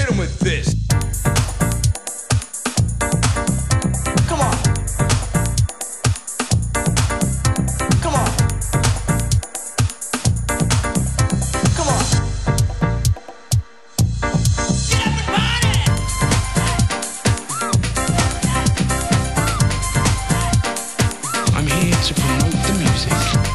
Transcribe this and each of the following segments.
hit him with this. Come on. Come on. Come on. Get up and party! I'm here to promote the music.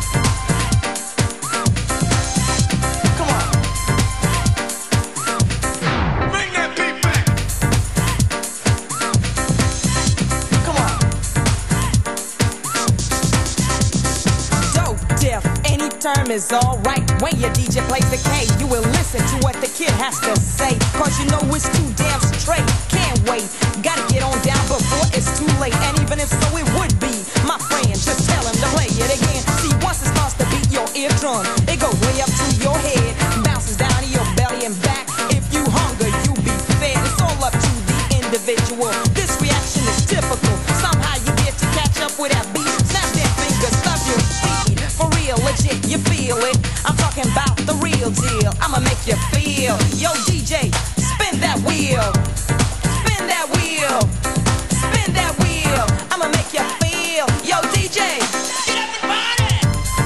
Any term is alright. When your DJ plays the K, you will listen to what the kid has to say. Cause you know it's too damn straight. Can't wait, gotta get on down before it's too late. And even if so it would be, my friend, just tell him to play it again. See, once it starts to beat your eardrum, it goes way up to your head, bounces down to your belly and back. If you hunger, you be fed. It's all up to the individual. This reaction is typical. Somehow you get to catch up with that beat. Snap that finger, stop your feet. For real, legit, you feel it. I'm talking about the real deal. I'ma make you feel. Yo, DJ, spin that wheel. Spin that wheel. Spin that wheel. I'ma make you feel. Yo, DJ, get up and party.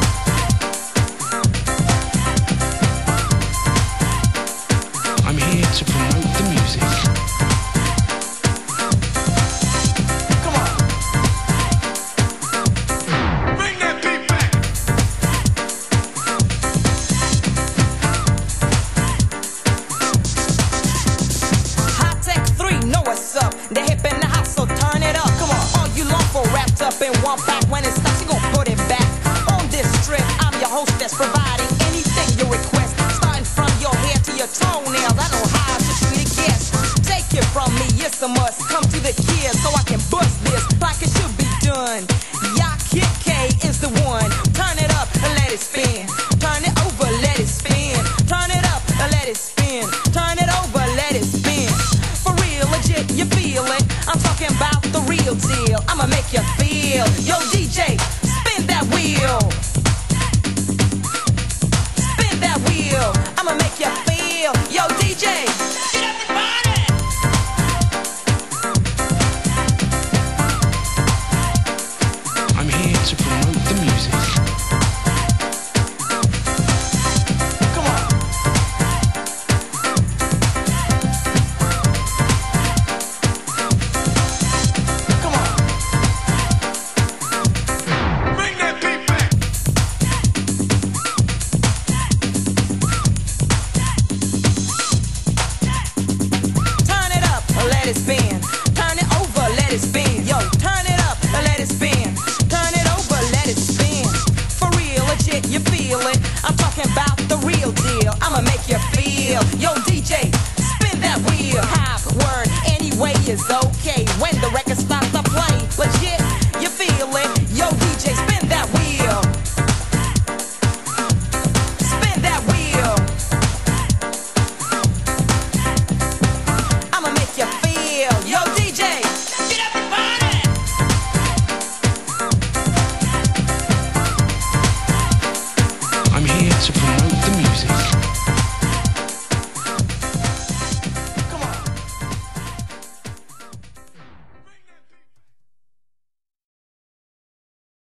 I'm here to promote the music. The hip in the house, so turn it up. Come on, all you long for wrapped up in one pack. When it stops, you gon' put it back. On this trip, I'm your hostess, providing anything you request. Starting from your hair to your toenails, I know how to treat a guest. Take it from me, it's a must. Come to the kids so I can bust this like it should be done. Ya Kid K is the one. Turn it up and let it spin. Turn it over, let it spin. Turn it up and let it spin. Turn it over, let it spin. Legit, you feel it. I'm talking about the real deal. I'ma make you feel. Yo, DJ, spin that wheel. Spin that wheel. I'ma make you feel. Yo, DJ, get up and party. I'm here to promote the music. Let it spin. Turn it over, let it spin. Yo, turn it up, let it spin. Turn it over, let it spin. For real, legit, you feel it. I'm talking about the real deal. I'ma make you feel. Yo, DJ, spin that wheel. Hop, word, anyway is okay. When the record stops to play, legit, you feel it. Yo, DJ, spin that wheel. Spin that wheel. I'ma make you feel. Yo, DJ, get up and party. I'm here to promote the music.